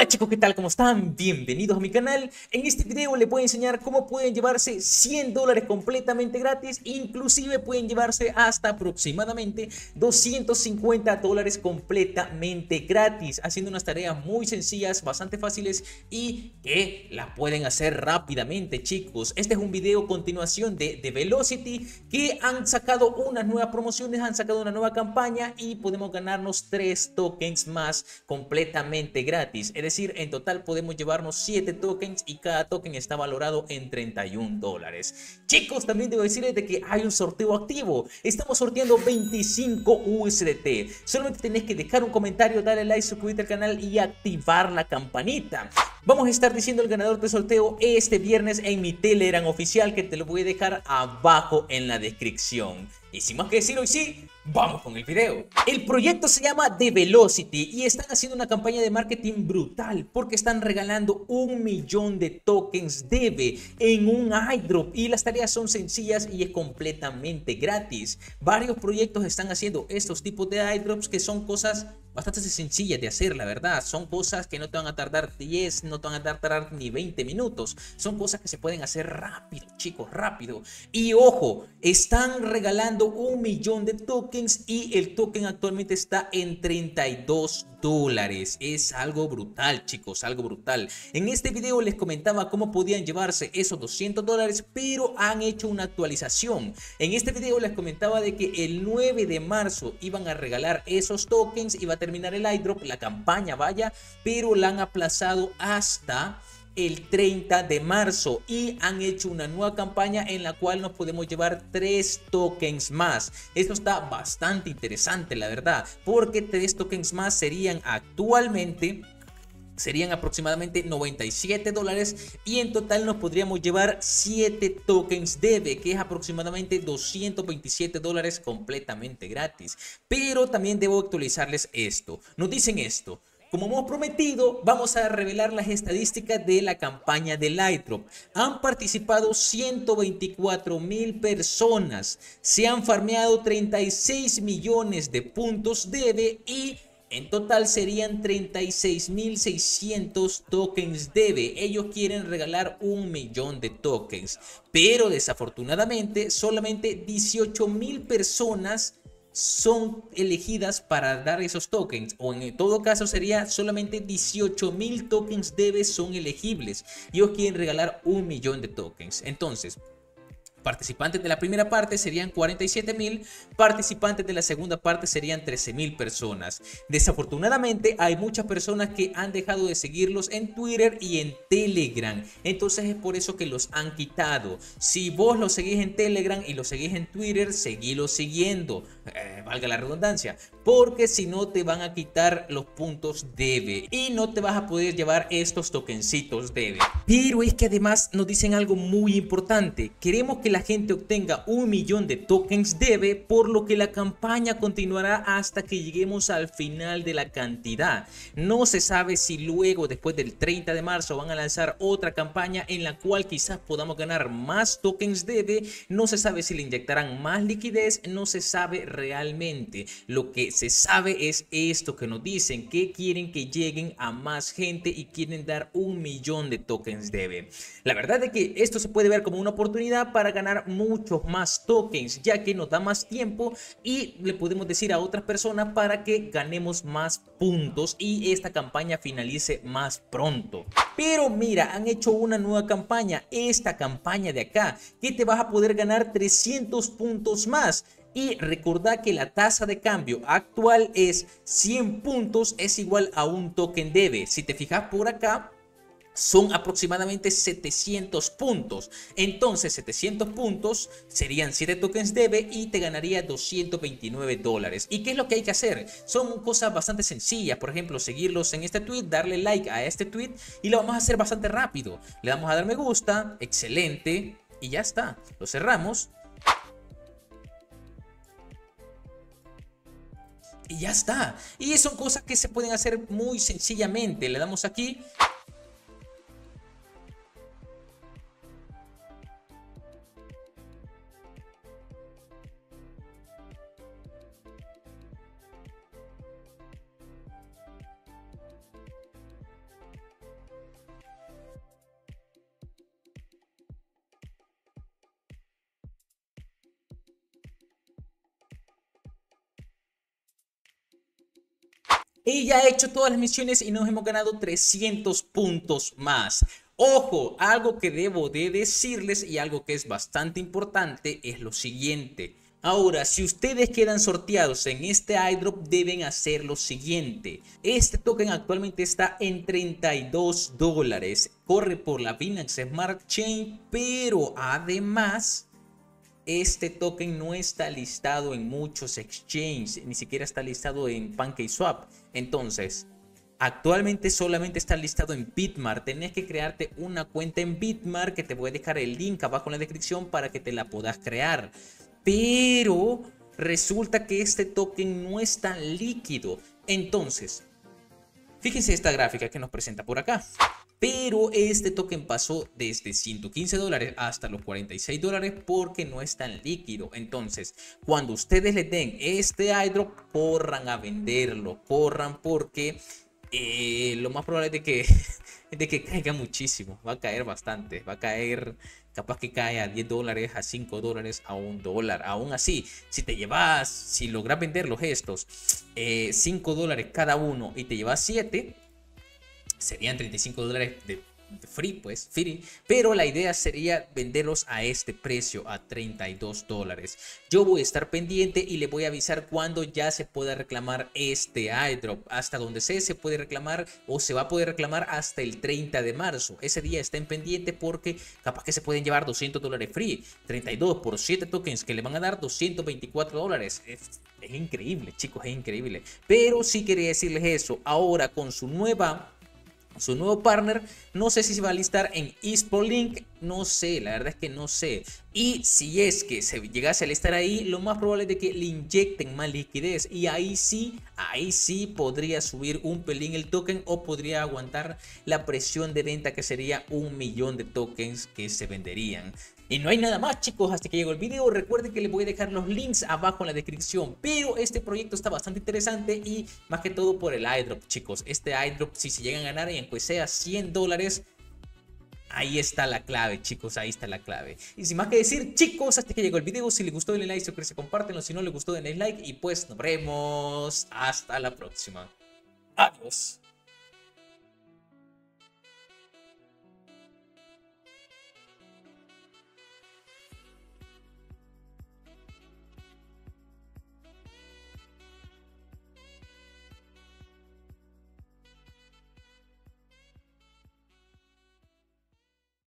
Hola chicos, ¿qué tal? ¿Cómo están? Bienvenidos a mi canal. En este video les voy a enseñar cómo pueden llevarse $100 completamente gratis. Inclusive pueden llevarse hasta aproximadamente $250 completamente gratis, haciendo unas tareas muy sencillas, bastante fáciles y que las pueden hacer rápidamente, chicos. Este es un video continuación de Velocity, que han sacado unas nuevas promociones, han sacado una nueva campaña y podemos ganarnos 3 tokens más completamente gratis. Es decir, en total podemos llevarnos 7 tokens y cada token está valorado en $31. Chicos, también debo decirles de que hay un sorteo activo. Estamos sorteando 25 USDT. Solamente tenés que dejar un comentario, darle like, suscribirte al canal y activar la campanita. Vamos a estar diciendo el ganador del sorteo este viernes en mi Telegram oficial, que te lo voy a dejar abajo en la descripción. Y sin más que decir hoy sí, vamos con el video. El proyecto se llama The Velocity y están haciendo una campaña de marketing brutal porque están regalando 1.000.000 de tokens DEVE en un airdrop y las tareas son sencillas y es completamente gratis. Varios proyectos están haciendo estos tipos de airdrops que son cosas bastante sencillas de hacer, la verdad. Son cosas que no te van a tardar 10, no te van a tardar ni 20 minutos. Son cosas que se pueden hacer rápido, chicos, rápido. Y ojo, están regalando 1.000.000 de tokens y el token actualmente está en $32. Es algo brutal, chicos, algo brutal. En este video les comentaba cómo podían llevarse esos $200, pero han hecho una actualización. En este video les comentaba de que el 9 de marzo iban a regalar esos tokens, iba a terminar el airdrop, la campaña vaya, pero la han aplazado hasta el 30 de marzo y han hecho una nueva campaña en la cual nos podemos llevar 3 tokens más. Esto está bastante interesante, la verdad, porque 3 tokens más serían aproximadamente $97 y en total nos podríamos llevar 7 tokens DEVE, que es aproximadamente $227 completamente gratis. Pero también debo actualizarles esto. Nos dicen esto: como hemos prometido, vamos a revelar las estadísticas de la campaña del airdrop. Han participado 124.000 personas, se han farmeado 36 millones de puntos DEVE y en total serían 36.600 tokens DEVE. Ellos quieren regalar 1.000.000 de tokens, pero desafortunadamente solamente 18.000 personas son elegidas para dar esos tokens, o en todo caso sería solamente 18.000 tokens DEVE son elegibles. Ellos quieren regalar 1.000.000 de tokens. Entonces, participantes de la primera parte serían 47.000, participantes de la segunda parte serían 13.000 personas. Desafortunadamente hay muchas personas que han dejado de seguirlos en Twitter y en Telegram, entonces es por eso que los han quitado. Si vos los seguís en Telegram y los seguís en Twitter, seguilos siguiendo, valga la redundancia, porque si no te van a quitar los puntos DEVE y no te vas a poder llevar estos tokencitos DEVE. Pero es que además nos dicen algo muy importante: queremos que la gente obtenga 1.000.000 de tokens DEVE, por lo que la campaña continuará hasta que lleguemos al final de la cantidad. No se sabe si luego, después del 30 de marzo, van a lanzar otra campaña en la cual quizás podamos ganar más tokens DEVE. No se sabe si le inyectarán más liquidez, no se sabe realmente. Lo que se sabe es esto que nos dicen, que quieren que lleguen a más gente y quieren dar 1.000.000 de tokens DEVE. La verdad es que esto se puede ver como una oportunidad para ganar muchos más tokens, ya que nos da más tiempo y le podemos decir a otras personas para que ganemos más puntos y esta campaña finalice más pronto. Pero mira, han hecho una nueva campaña, esta campaña de acá, que te vas a poder ganar 300 puntos más. Y recordad que la tasa de cambio actual es 100 puntos es igual a un token DEVE. Si te fijas por acá, son aproximadamente 700 puntos. Entonces 700 puntos serían 7 tokens DEVE y te ganaría $229. ¿Y qué es lo que hay que hacer? Son cosas bastante sencillas. Por ejemplo, seguirlos en este tweet, darle like a este tweet y lo vamos a hacer bastante rápido. Le damos a dar me gusta, excelente, y ya está. Lo cerramos. Y ya está. Y son cosas que se pueden hacer muy sencillamente. Le damos aquí. Y ya he hecho todas las misiones y nos hemos ganado 300 puntos más. Ojo, algo que debo de decirles y algo que es bastante importante es lo siguiente. Ahora, si ustedes quedan sorteados en este airdrop, deben hacer lo siguiente. Este token actualmente está en $32. Corre por la Binance Smart Chain, pero además este token no está listado en muchos exchanges, ni siquiera está listado en PancakeSwap. Entonces, actualmente solamente está listado en Bitmart. Tenés que crearte una cuenta en Bitmart, que te voy a dejar el link abajo en la descripción para que te la puedas crear. Pero resulta que este token no es tan líquido. Entonces, fíjense esta gráfica que nos presenta por acá. Pero este token pasó desde $115 hasta los $46 porque no es tan líquido. Entonces, cuando ustedes le den este airdrop, corran a venderlo. Corran porque lo más probable es de que caiga muchísimo. Va a caer bastante. Va a caer, capaz que cae a $10, a $5, a $1. Aún así, si logras venderlos estos $5 cada uno y te llevas 7, serían $35 de free, pues, free. Pero la idea sería venderlos a este precio, a $32. Yo voy a estar pendiente y le voy a avisar cuando ya se pueda reclamar este airdrop. Hasta donde se puede reclamar, o se va a poder reclamar hasta el 30 de marzo. Ese día estén pendiente porque capaz que se pueden llevar $200 free. 32 por 7 tokens que le van a dar $224. Es increíble, chicos, es increíble. Pero sí quería decirles eso. Ahora con su nuevo partner, no sé si se va a listar en eSportLink, no sé, la verdad es que no sé. Y si es que se llegase a listar ahí, lo más probable es de que le inyecten más liquidez y ahí sí podría subir un pelín el token, o podría aguantar la presión de venta, que sería 1 millón de tokens que se venderían. Y no hay nada más, chicos, hasta que llegó el video. Recuerden que les voy a dejar los links abajo en la descripción. Pero este proyecto está bastante interesante, y más que todo por el airdrop, chicos. Este airdrop, si se llegan a ganar, y aunque sea $100, ahí está la clave, chicos, ahí está la clave. Y sin más que decir, chicos, hasta que llegó el video. Si les gustó, denle like, suscríbanse, compártenlo. Si no les gustó, denle like. Y pues nos vemos hasta la próxima. Adiós.